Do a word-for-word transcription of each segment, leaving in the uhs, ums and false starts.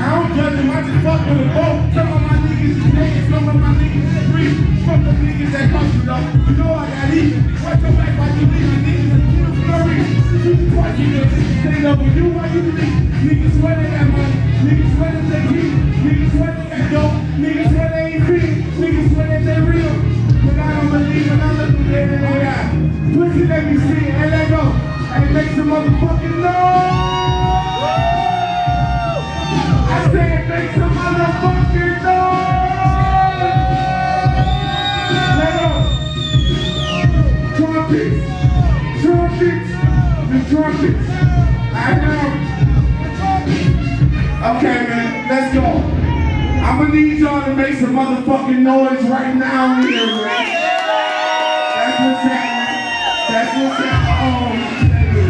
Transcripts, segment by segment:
don't judge them, I just fuck with a boat. Some of my niggas is naked, some of my niggas is free. Some of the niggas that come you though. You know I got eat. Watch your back while you leave. My niggas are full of flurry. You just watch you know, stand up with you while you leave. Niggas swear they got money. Niggas swear that they keep. Niggas swear they got dope. Niggas swear they ain't free. Niggas swear that they real. But I don't believe when I look at them in their eye. Pussy let me see it. Hey, let go. Hey, make some motherfucking noise. I said make some motherfucking noise! Let go! Trumpets! Trumpets! The trumpets! I know! Okay, man, let's go. I'm gonna need y'all to make some motherfucking noise right now here, man. That's what's happening. That's what's happening. Oh.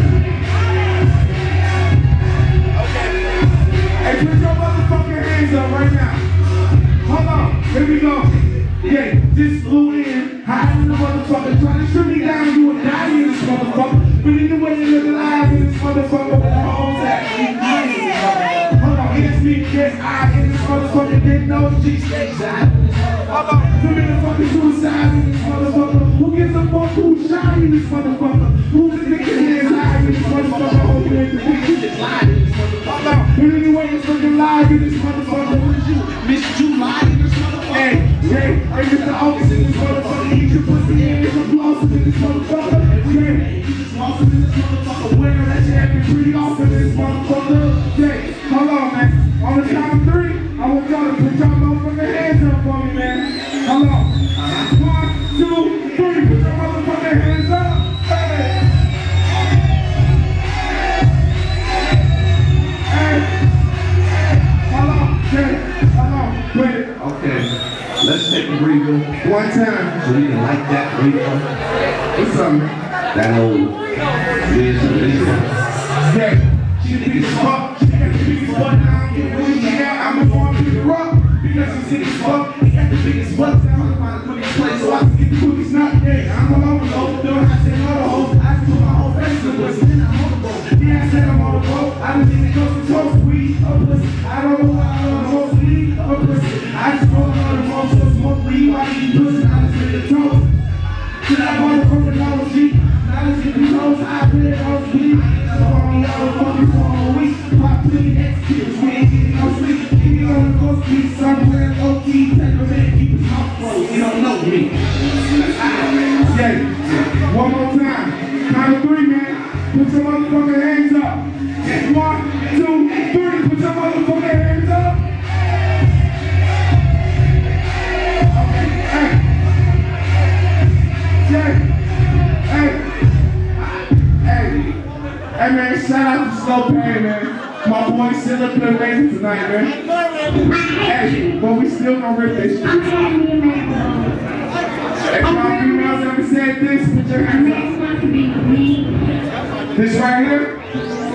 Hey, put your motherfucking hands up right now. Hold on, here we go. Yeah, just flew in, high in the motherfucker, trying to shoot me down, you would die in this motherfucker. But either way, you look alive in this motherfucker, with the hoes at. Hold on, it's me, yes, I in this motherfucker, didn't know G stays out. Hold on, too many fucking suicides in this motherfucker. Who gives a fuck who's shy in this motherfucker? Who's the nigga hands high in this motherfucker? Hoping that the nigga just lied in this motherfucker. But anyway, it's fucking live in this motherfucker. What is you? Miss July in this motherfucker. Hey, hey, hey, Mister August in this motherfucker. Eat your pussy and get some blossoms in this motherfucker. Hey, you just blossoms in this motherfucker. Winner that you have been pretty often in this motherfucker. Hey, hold on, man. On the count of three, I want y'all to put y'all motherfucking hands up for me, man. Hold on. One, two, three. Put your motherfucking hands up. Hey. Okay, let's take a breather one time so we can light that breather. What's up, man? That old wisdom, wisdom. Yeah, she the biggest fuck. She got the biggest butt. I don't get where she at. I'm gonna pick her up because she's sick as fuck. He got the biggest butt. I'm gonna put this place so I can get the cookies not dead. I'm all over the overdoing. I said no to hoes. I put my whole face in the pussy. Then I'm on the boat. Yeah, I said I'm on the boat. I done seen it go to toast, weed, a pussy. I don't know why I don't know most weed, a pussy. I just roll on the road, so smoke weed while you pussy. I just hit the toast. Till I bought it from the Dollar Tree. Now let's get the toast. I put it on the weed. So I'm y'all fucking for a week. Pop putting executes. We ain't getting no sleep. Keep it on the coast, keep somewhere low key. Take a man, keep his mouth closed. You don't know me. Yeah. One more time. Count of three, man. Put your motherfucking hands up. One, two, three. Put your motherfucking hands up. Hey man, shout out to Slow Pain, man. My boy still up there waiting tonight, man. Hey, but we still gonna rip this shit. If my females ever said this, put your hands up. This right here.